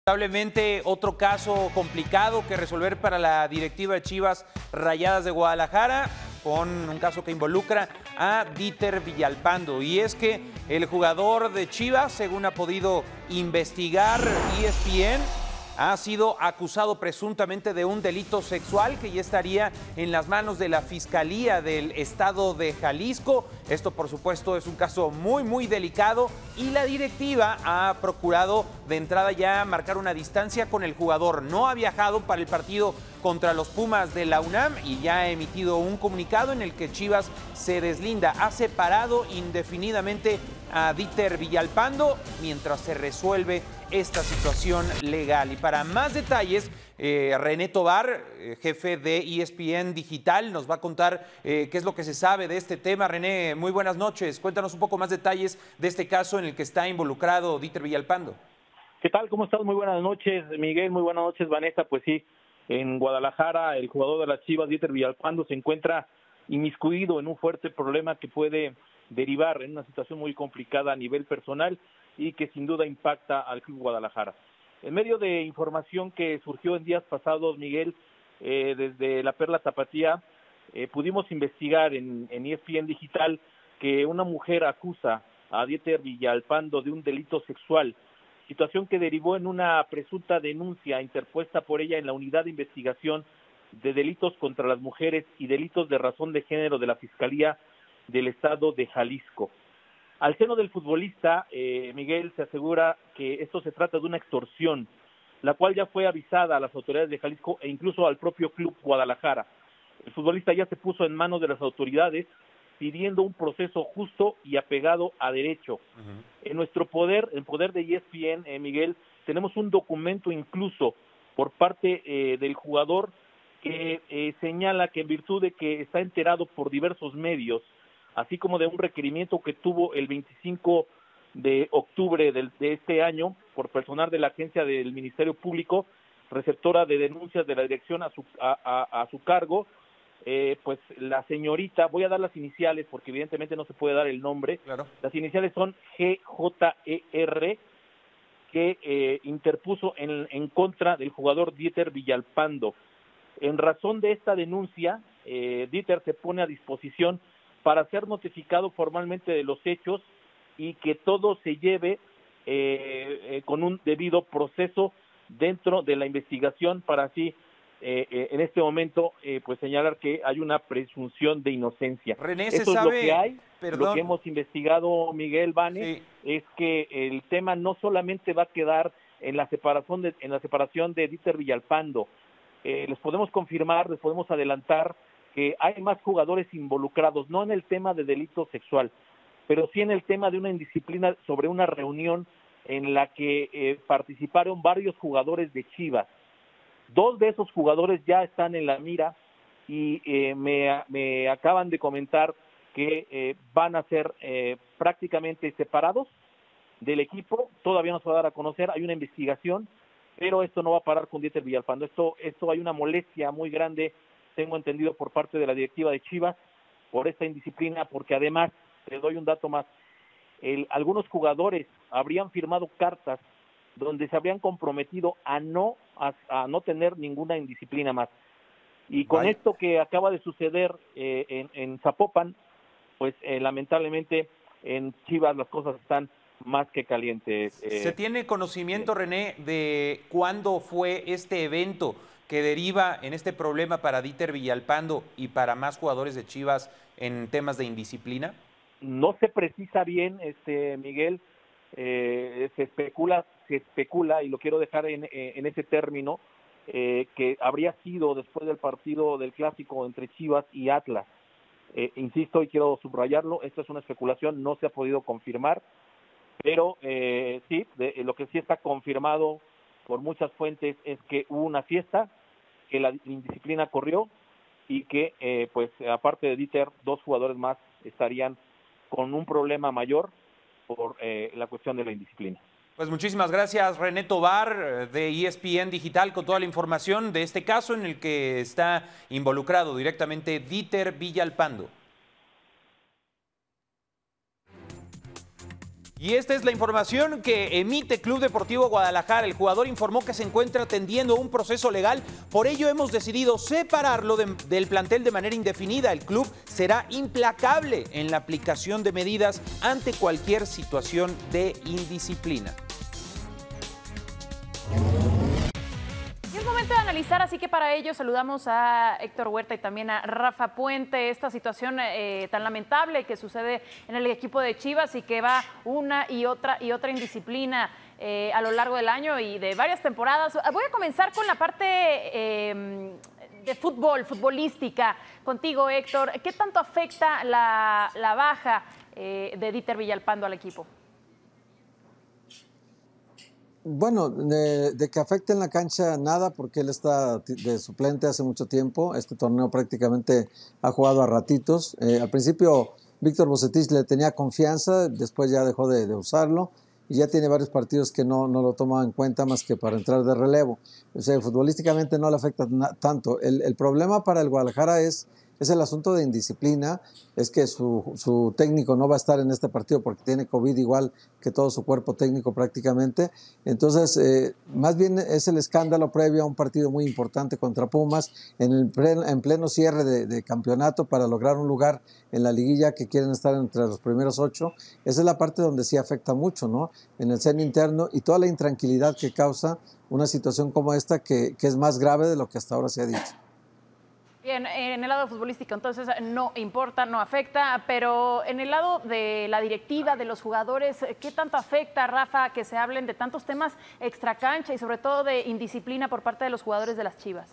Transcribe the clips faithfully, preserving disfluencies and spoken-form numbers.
Lamentablemente, otro caso complicado que resolver para la directiva de Chivas Rayadas de Guadalajara, con un caso que involucra a Dieter Villalpando. Y es que el jugador de Chivas, según ha podido investigar E S P N, ha sido acusado presuntamente de un delito sexual que ya estaría en las manos de la Fiscalía del Estado de Jalisco. Esto, por supuesto, es un caso muy, muy delicado y la directiva ha procurado de entrada ya marcar una distancia con el jugador. No ha viajado para el partido contra los Pumas de la UNAM y ya ha emitido un comunicado en el que Chivas se deslinda. Ha separado indefinidamente a Dieter Villalpando mientras se resuelve esta situación legal. Y para más detalles, eh, René Tobar, eh, jefe de E S P N Digital, nos va a contar eh, qué es lo que se sabe de este tema. René, muy buenas noches. Cuéntanos un poco más detalles de este caso en el que está involucrado Dieter Villalpando. ¿Qué tal? ¿Cómo estás? Muy buenas noches, Miguel. Muy buenas noches, Vanessa. Pues sí, en Guadalajara, el jugador de las Chivas, Dieter Villalpando, se encuentra inmiscuido en un fuerte problema que puede derivar en una situación muy complicada a nivel personal y que sin duda impacta al Club Guadalajara. En medio de información que surgió en días pasados, Miguel, eh, desde la Perla Tapatía, eh, pudimos investigar en, en E S P N Digital que una mujer acusa a Dieter Villalpando de un delito sexual, situación que derivó en una presunta denuncia interpuesta por ella en la Unidad de Investigación de Delitos contra las Mujeres y Delitos de Razón de Género de la Fiscalía del Estado de Jalisco. Al seno del futbolista, eh, Miguel, se asegura que esto se trata de una extorsión, la cual ya fue avisada a las autoridades de Jalisco e incluso al propio Club Guadalajara. El futbolista ya se puso en manos de las autoridades pidiendo un proceso justo y apegado a derecho. Uh-huh. En nuestro poder, en poder de E S P N, eh, Miguel, tenemos un documento incluso por parte eh, del jugador que eh, señala que en virtud de que está enterado por diversos medios, así como de un requerimiento que tuvo el veinticinco de octubre del, de este año por personal de la agencia del Ministerio Público, receptora de denuncias de la dirección a su, a, a, a su cargo, eh, pues la señorita, voy a dar las iniciales porque evidentemente no se puede dar el nombre, claro. Las iniciales son G J E R, que eh, interpuso en, en contra del jugador Dieter Villalpando. En razón de esta denuncia, eh, Dieter se pone a disposición para ser notificado formalmente de los hechos y que todo se lleve eh, eh, con un debido proceso dentro de la investigación para así, eh, eh, en este momento, eh, pues señalar que hay una presunción de inocencia. René, ¿se Eso sabe? Es lo que hay, Perdón. Lo que hemos investigado, Miguel Vanes, sí. es que el tema no solamente va a quedar en la separación de, en la separación de Dieter Villalpando. Eh, les podemos confirmar, les podemos adelantar que hay más jugadores involucrados, no en el tema de delito sexual, pero sí en el tema de una indisciplina sobre una reunión en la que eh, participaron varios jugadores de Chivas. Dos de esos jugadores ya están en la mira y eh, me, me acaban de comentar que eh, van a ser eh, prácticamente separados del equipo. Todavía no se va a dar a conocer, hay una investigación, pero esto no va a parar con Dieter Villalpando. Esto, esto hay una molestia muy grande, tengo entendido, por parte de la directiva de Chivas por esta indisciplina, porque además, te doy un dato más, el, algunos jugadores habrían firmado cartas donde se habrían comprometido a no a, a no tener ninguna indisciplina más. Y con Vale. esto que acaba de suceder eh, en, en Zapopan, pues eh, lamentablemente en Chivas las cosas están más que calientes. Eh, ¿Se tiene conocimiento, René, de cuándo fue este evento que deriva en este problema para Dieter Villalpando y para más jugadores de Chivas en temas de indisciplina? No se precisa bien, este Miguel, eh, se especula, se especula, y lo quiero dejar en, en ese término, eh, que habría sido después del partido del clásico entre Chivas y Atlas. Eh, insisto y quiero subrayarlo, esto es una especulación, no se ha podido confirmar, pero eh, sí, de, lo que sí está confirmado por muchas fuentes es que hubo una fiesta, que la indisciplina corrió y que, eh, pues, aparte de Dieter, dos jugadores más estarían con un problema mayor por eh, la cuestión de la indisciplina. Pues muchísimas gracias, René Tobar, de E S P N Digital, con toda la información de este caso en el que está involucrado directamente Dieter Villalpando. Y esta es la información que emite Club Deportivo Guadalajara. El jugador informó que se encuentra atendiendo un proceso legal, por ello hemos decidido separarlo de, del plantel de manera indefinida. El club será implacable en la aplicación de medidas ante cualquier situación de indisciplina. Es momento de analizar, así que para ello saludamos a Héctor Huerta y también a Rafa Puente. Esta situación eh, tan lamentable que sucede en el equipo de Chivas y que va una y otra y otra indisciplina eh, a lo largo del año y de varias temporadas. Voy a comenzar con la parte eh, de fútbol, futbolística. Contigo, Héctor, ¿qué tanto afecta la, la baja eh, de Díter Villalpando al equipo? Bueno, de, de que afecte en la cancha nada, porque él está de suplente hace mucho tiempo. Este torneo prácticamente ha jugado a ratitos. Eh, al principio Víctor Vucetich le tenía confianza, después ya dejó de, de usarlo y ya tiene varios partidos que no, no lo toma en cuenta más que para entrar de relevo. O sea, futbolísticamente no le afecta tanto. El, el problema para el Guadalajara es, es el asunto de indisciplina, es que su, su técnico no va a estar en este partido porque tiene COVID igual que todo su cuerpo técnico prácticamente. Entonces, eh, más bien es el escándalo previo a un partido muy importante contra Pumas, en, el pleno, en pleno cierre de, de campeonato para lograr un lugar en la liguilla que quieren estar entre los primeros ocho. Esa es la parte donde sí afecta mucho, ¿no? En el seno interno y toda la intranquilidad que causa una situación como esta que, que es más grave de lo que hasta ahora se ha dicho. Bien, en el lado futbolístico entonces no importa, no afecta, pero en el lado de la directiva, de los jugadores, ¿qué tanto afecta, Rafa, que se hablen de tantos temas extracancha y sobre todo de indisciplina por parte de los jugadores de las Chivas?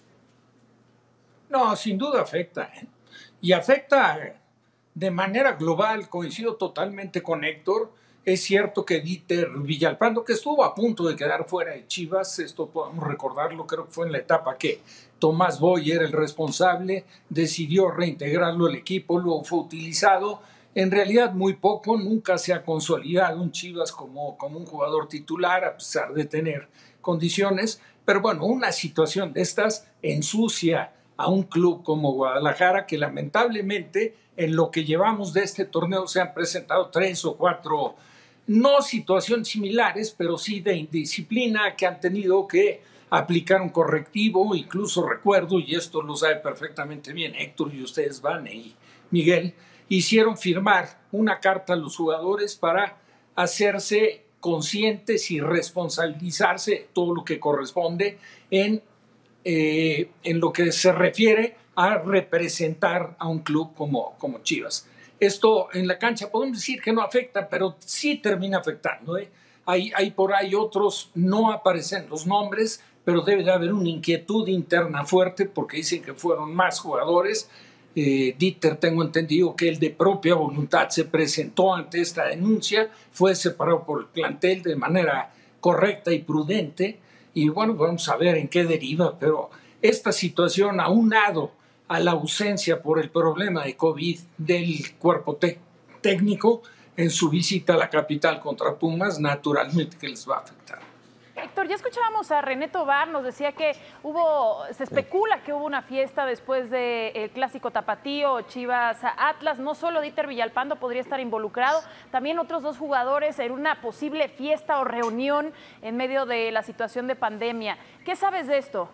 No, sin duda afecta, ¿eh? Y afecta de manera global, coincido totalmente con Héctor. Es cierto que Díter Villalpando, que estuvo a punto de quedar fuera de Chivas, esto podemos recordarlo, creo que fue en la etapa que Tomás Boy era el responsable, decidió reintegrarlo al equipo, luego fue utilizado, en realidad muy poco, nunca se ha consolidado un Chivas como, como un jugador titular, a pesar de tener condiciones, pero bueno, una situación de estas ensucia a un club como Guadalajara, que lamentablemente en lo que llevamos de este torneo se han presentado tres o cuatro, no situaciones similares, pero sí de indisciplina, que han tenido que aplicar un correctivo. Incluso recuerdo, y esto lo sabe perfectamente bien Héctor y ustedes, Vane y Miguel, hicieron firmar una carta a los jugadores para hacerse conscientes y responsabilizarse todo lo que corresponde en, eh, en lo que se refiere a representar a un club como, como Chivas. Esto en la cancha podemos decir que no afecta, pero sí termina afectando, ¿eh? Hay, hay por ahí otros, no aparecen los nombres, pero debe de haber una inquietud interna fuerte porque dicen que fueron más jugadores. Eh, Díter, tengo entendido que él de propia voluntad se presentó ante esta denuncia, fue separado por el plantel de manera correcta y prudente, y bueno, vamos a ver en qué deriva, pero esta situación aunado a la ausencia por el problema de COVID del cuerpo te- técnico en su visita a la capital contra Pumas, naturalmente que les va a afectar. Héctor, ya escuchábamos a René Tobar, nos decía que hubo, se especula que hubo una fiesta después del clásico tapatío, Chivas Atlas. No solo Díter Villalpando podría estar involucrado, también otros dos jugadores en una posible fiesta o reunión en medio de la situación de pandemia. ¿Qué sabes de esto?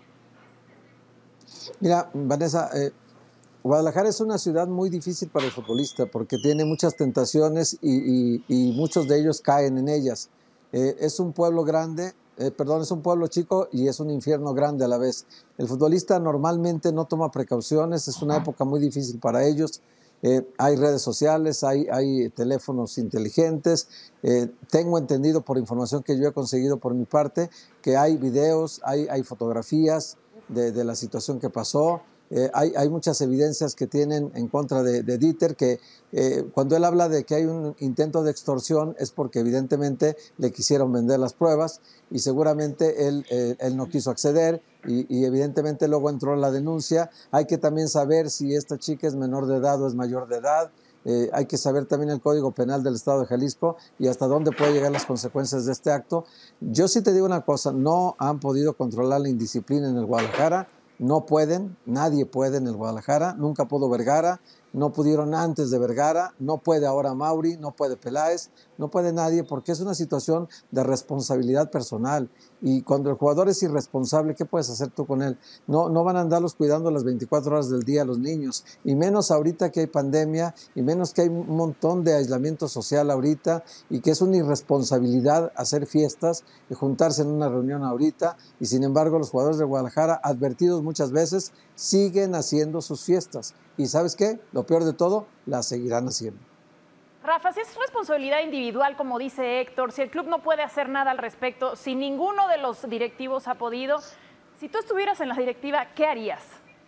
Mira, Vanessa, eh, Guadalajara es una ciudad muy difícil para el futbolista porque tiene muchas tentaciones y, y, y muchos de ellos caen en ellas. Eh, es un pueblo grande, eh, perdón, es un pueblo chico y es un infierno grande a la vez. El futbolista normalmente no toma precauciones, es una época muy difícil para ellos. Eh, hay redes sociales, hay, hay teléfonos inteligentes. Eh, tengo entendido por información que yo he conseguido por mi parte que hay videos, hay, hay fotografías de, de la situación que pasó. Eh, hay, hay muchas evidencias que tienen en contra de, de Díter, que eh, cuando él habla de que hay un intento de extorsión es porque evidentemente le quisieron vender las pruebas y seguramente él, eh, él no quiso acceder y, y evidentemente luego entró la denuncia. Hay que también saber si esta chica es menor de edad o es mayor de edad. Eh, hay que saber también el Código Penal del Estado de Jalisco y hasta dónde pueden llegar las consecuencias de este acto. Yo sí te digo una cosa, no han podido controlar la indisciplina en el Guadalajara. No pueden, nadie puede en el Guadalajara, nunca pudo Vergara, no pudieron antes de Vergara, no puede ahora Mauri, no puede Peláez, no puede nadie, porque es una situación de responsabilidad personal. Y cuando el jugador es irresponsable, ¿qué puedes hacer tú con él? No, no van a andarlos cuidando las veinticuatro horas del día a los niños, y menos ahorita que hay pandemia, y menos que hay un montón de aislamiento social ahorita, y que es una irresponsabilidad hacer fiestas y juntarse en una reunión ahorita, y sin embargo los jugadores de Guadalajara, advertidos muchas veces, siguen haciendo sus fiestas. ¿Y sabes qué? Lo peor de todo, las seguirán haciendo. Rafa, si es responsabilidad individual, como dice Héctor, si el club no puede hacer nada al respecto, si ninguno de los directivos ha podido, si tú estuvieras en la directiva, ¿qué harías?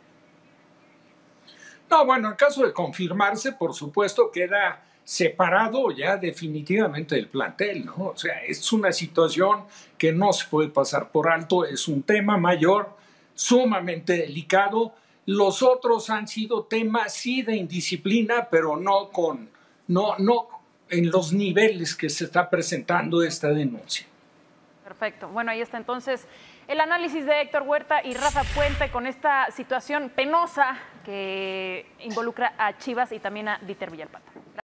No, bueno, en caso de confirmarse, por supuesto, queda separado ya definitivamente del plantel, ¿no? O sea, es una situación que no se puede pasar por alto, es un tema mayor, sumamente delicado. Los otros han sido temas, sí, de indisciplina, pero no con, no, no en los niveles que se está presentando esta denuncia. Perfecto. Bueno, ahí está entonces el análisis de Héctor Huerta y Rafa Puente con esta situación penosa que involucra a Chivas y también a Díter Villalpando.